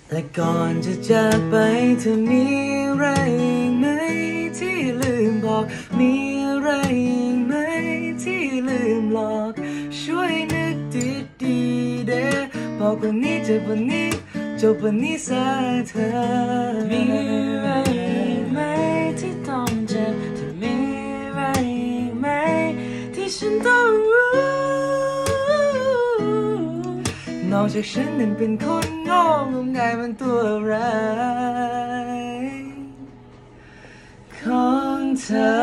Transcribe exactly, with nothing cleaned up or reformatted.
และก่อนจะจากไปเธอมีอะไรไหมที่ลืมบอกมีอะไรไหมที่ลืมหลอกช่วยนึกดีๆเด้อบอกวันนี้เจอวันนี้จบวันนี้ซะเธอมีอะไรไหมที่ต้องเจ็บเธอมีอะไรไหมที่ฉันต้องรู้นอกจากฉันนั้นเป็นคนโง่งมงายมันตัวอะไรของเธอ